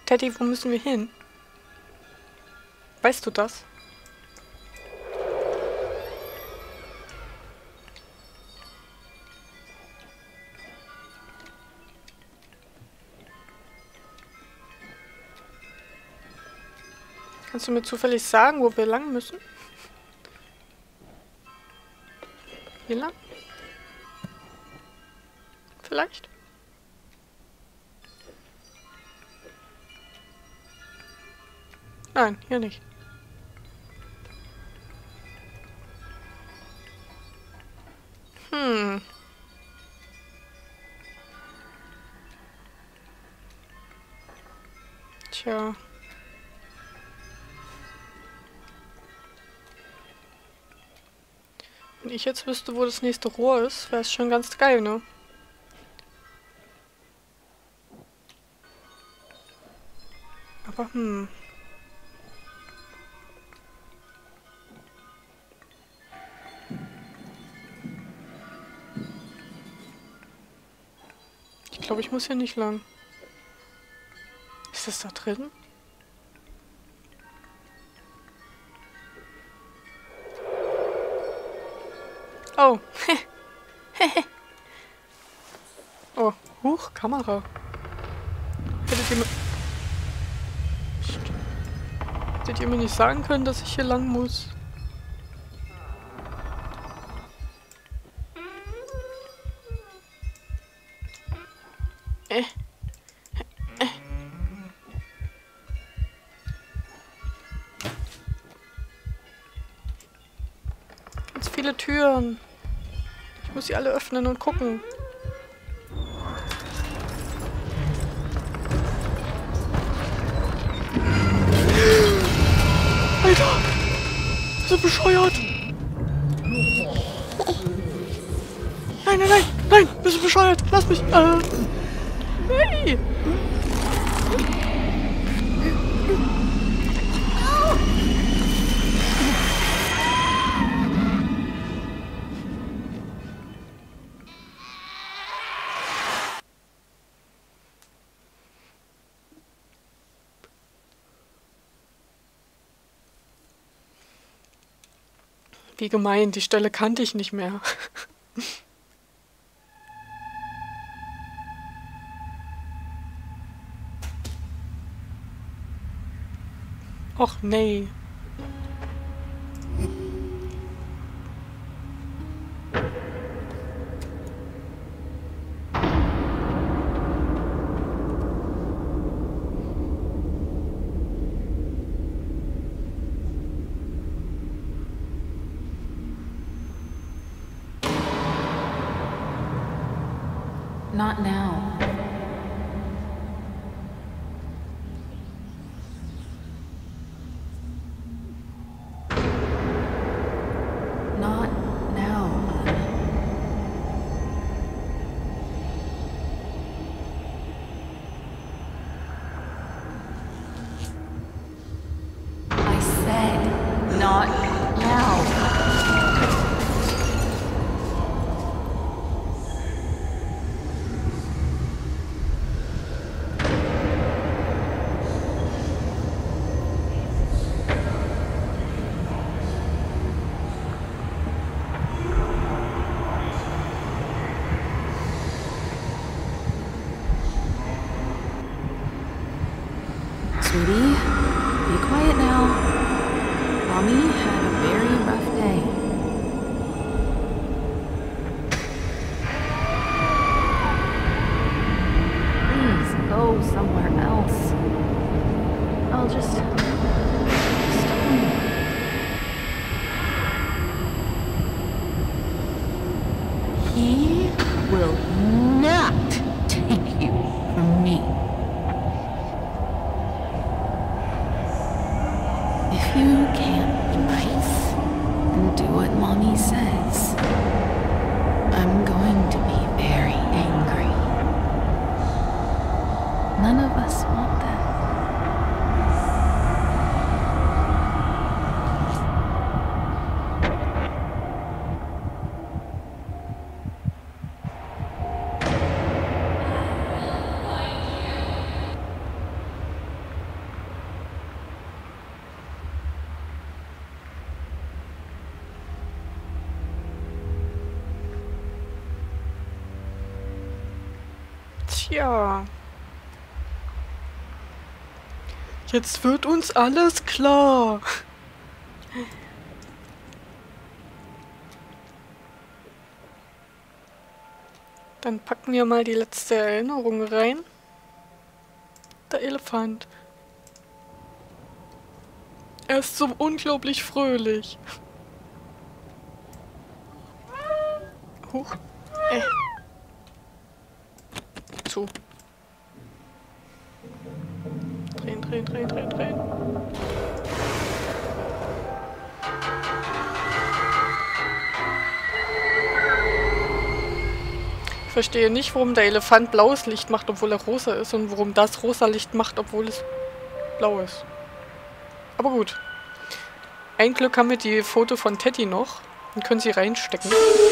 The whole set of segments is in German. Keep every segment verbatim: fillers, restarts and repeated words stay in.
Teddy, wo müssen wir hin? Weißt du das? Kannst du mir zufällig sagen, wo wir lang müssen? Hier lang? Vielleicht? Nein, hier nicht. Hm. Tja. Wenn ich jetzt wüsste, wo das nächste Rohr ist, wäre es schon ganz geil, ne? Aber hm. Ich glaube, ich muss hier nicht lang. Ist das da drin? Oh. Oh, huch, Kamera. Hättet ihr mir... Psst. Hättet ihr mir nicht sagen können, dass ich hier lang muss? Äh. Äh. Ganz viele Türen. Ich muss sie alle öffnen und gucken. Alter! Bist du bescheuert? Nein, nein, nein! Nein! Bist du bescheuert? Lass mich! Äh. Hey! Wie gemein, die Stelle kannte ich nicht mehr. Och nee. Not now. Not now. I said not now. Sweetie, be quiet now. Mommy had a very rough day. Please go somewhere else. I'll just stone you. He will not take you from me. If you can't be nice and do what Mommy says, I'm going to be very angry. None of us want that. Tja. Jetzt wird uns alles klar. Dann packen wir mal die letzte Erinnerung rein. Der Elefant. Er ist so unglaublich fröhlich. Huch. Äh. Zu. Drehen, drehen, drehen, drehen, drehen. Ich verstehe nicht, warum der Elefant blaues Licht macht, obwohl er rosa ist, und warum das rosa Licht macht, obwohl es blau ist. Aber gut. Ein Glück haben wir die Foto von Teddy noch und können sie reinstecken.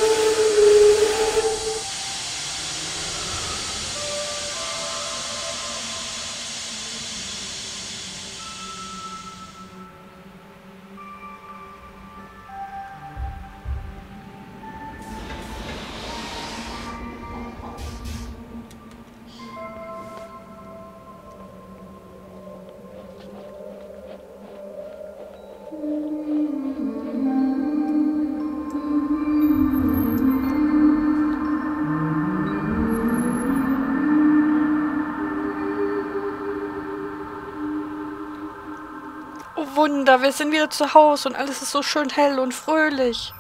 Oh Wunder, wir sind wieder zu Hause und alles ist so schön hell und fröhlich.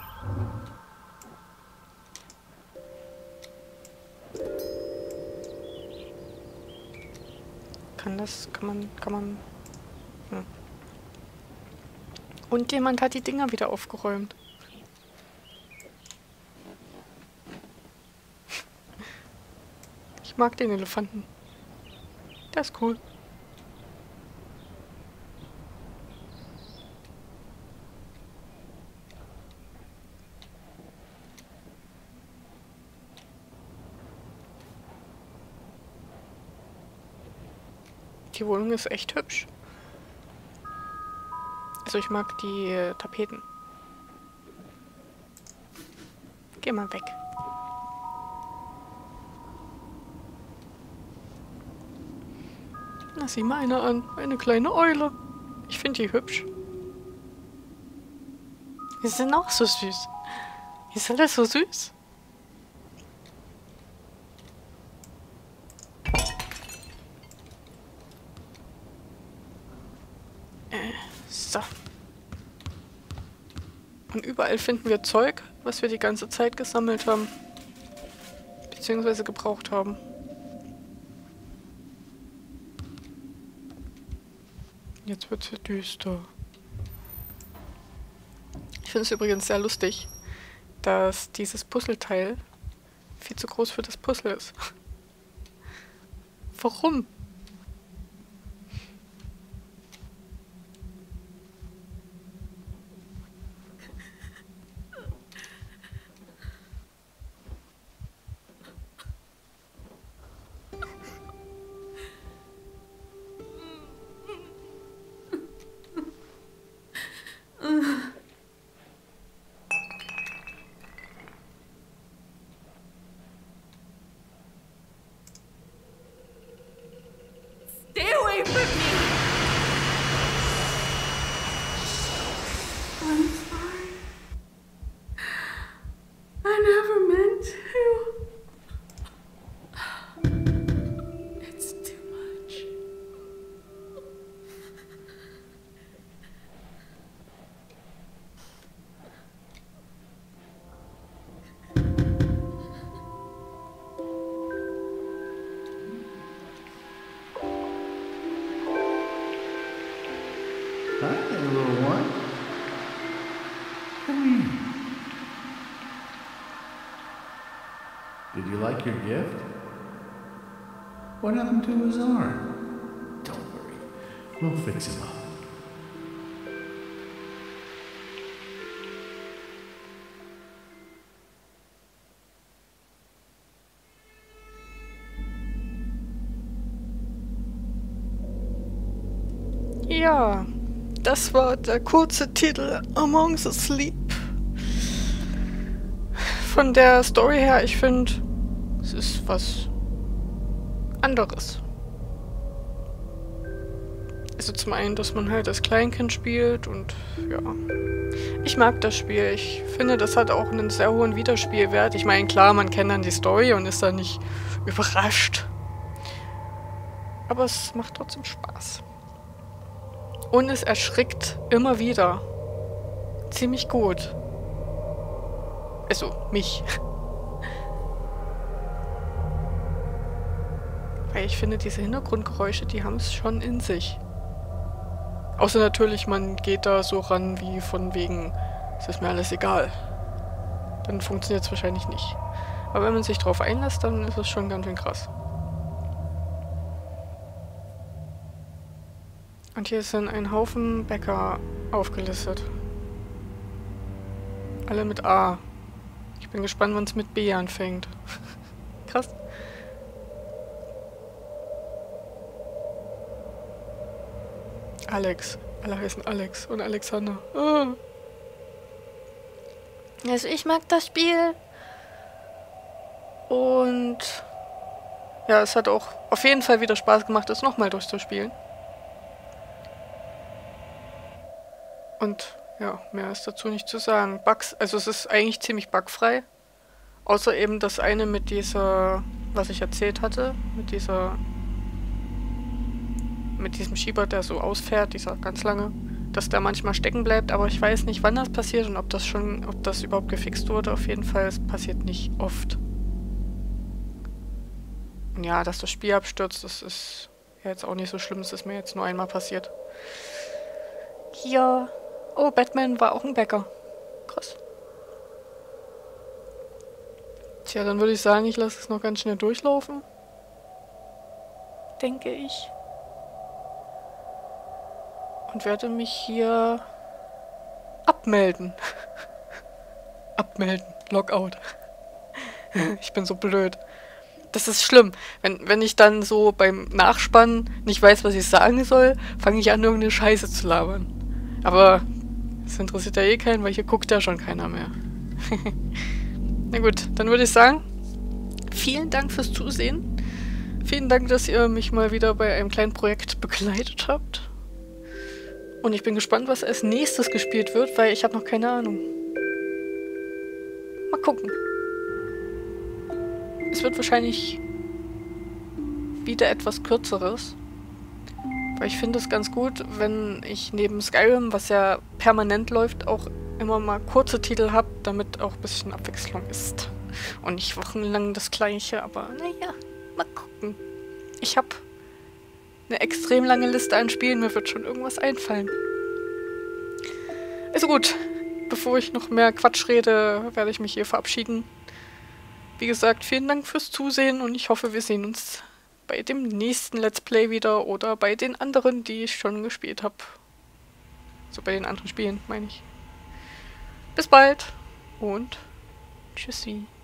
Kann das, kann man, kann man... Hm. Und jemand hat die Dinger wieder aufgeräumt. Ich mag den Elefanten. Der ist cool. Die Wohnung ist echt hübsch. Also ich mag die äh, Tapeten. Geh mal weg. Na, sieh mal eine an. Eine kleine Eule. Ich finde die hübsch. Die sind auch so süß. Ist alles so süß? So. Und überall finden wir Zeug, was wir die ganze Zeit gesammelt haben. Beziehungsweise gebraucht haben. Jetzt wird es ja düster. Ich finde es übrigens sehr lustig, dass dieses Puzzleteil viel zu groß für das Puzzle ist. Warum? Stay away from me! I'm sorry. I never meant to. It's too much. Hi there, little one. Come here. Did you like your gift? What happened to his arm? Don't worry. We'll fix him up. Ja, das war der kurze Titel Among the Sleep. Von der Story her, ich finde, es ist was anderes. Also zum einen, dass man halt als Kleinkind spielt und ja. Ich mag das Spiel. Ich finde, das hat auch einen sehr hohen Wiederspielwert. Ich meine, klar, man kennt dann die Story und ist dann nicht überrascht. Aber es macht trotzdem Spaß. Und es erschrickt immer wieder. Ziemlich gut. Also, mich. Weil ich finde, diese Hintergrundgeräusche, die haben es schon in sich. Außer natürlich, man geht da so ran wie von wegen, es ist mir alles egal. Dann funktioniert es wahrscheinlich nicht. Aber wenn man sich drauf einlässt, dann ist es schon ganz schön krass. Und hier sind ein Haufen Bäcker aufgelistet. Alle mit A. Ich bin gespannt, wann es mit B anfängt. Krass. Alex. Alle heißen Alex und Alexander. Oh. Also ich mag das Spiel. Und ja, es hat auch auf jeden Fall wieder Spaß gemacht, es nochmal durchzuspielen. Und ja, mehr ist dazu nicht zu sagen. Bugs, also es ist eigentlich ziemlich bugfrei. Außer eben das eine mit dieser, was ich erzählt hatte, mit dieser mit diesem Schieber, der so ausfährt, dieser ganz lange, dass der manchmal stecken bleibt, aber ich weiß nicht, wann das passiert und ob das schon, ob das überhaupt gefixt wurde. Auf jeden Fall, es passiert nicht oft. Und ja, dass das Spiel abstürzt, das ist ja jetzt auch nicht so schlimm, es ist mir jetzt nur einmal passiert. Hier. Oh, Batman war auch ein Bäcker. Krass. Tja, dann würde ich sagen, ich lasse es noch ganz schnell durchlaufen. Denke ich. Und werde mich hier abmelden. Abmelden. Logout. Ich bin so blöd. Das ist schlimm. Wenn, wenn ich dann so beim Nachspannen nicht weiß, was ich sagen soll, fange ich an, irgendeine Scheiße zu labern. Aber das interessiert ja eh keinen, weil hier guckt ja schon keiner mehr. Na gut, dann würde ich sagen, vielen Dank fürs Zusehen. Vielen Dank, dass ihr mich mal wieder bei einem kleinen Projekt begleitet habt. Und ich bin gespannt, was als nächstes gespielt wird, weil ich habe noch keine Ahnung. Mal gucken. Es wird wahrscheinlich wieder etwas Kürzeres. Weil ich finde es ganz gut, wenn ich neben Skyrim, was ja permanent läuft, auch immer mal kurze Titel habe, damit auch ein bisschen Abwechslung ist. Und nicht wochenlang das Gleiche, aber naja, mal gucken. Ich habe eine extrem lange Liste an Spielen, mir wird schon irgendwas einfallen. Also gut, bevor ich noch mehr Quatsch rede, werde ich mich hier verabschieden. Wie gesagt, vielen Dank fürs Zusehen und ich hoffe, wir sehen uns bei dem nächsten Let's Play wieder oder bei den anderen, die ich schon gespielt habe. So bei den anderen Spielen, meine ich. Bis bald und tschüssi.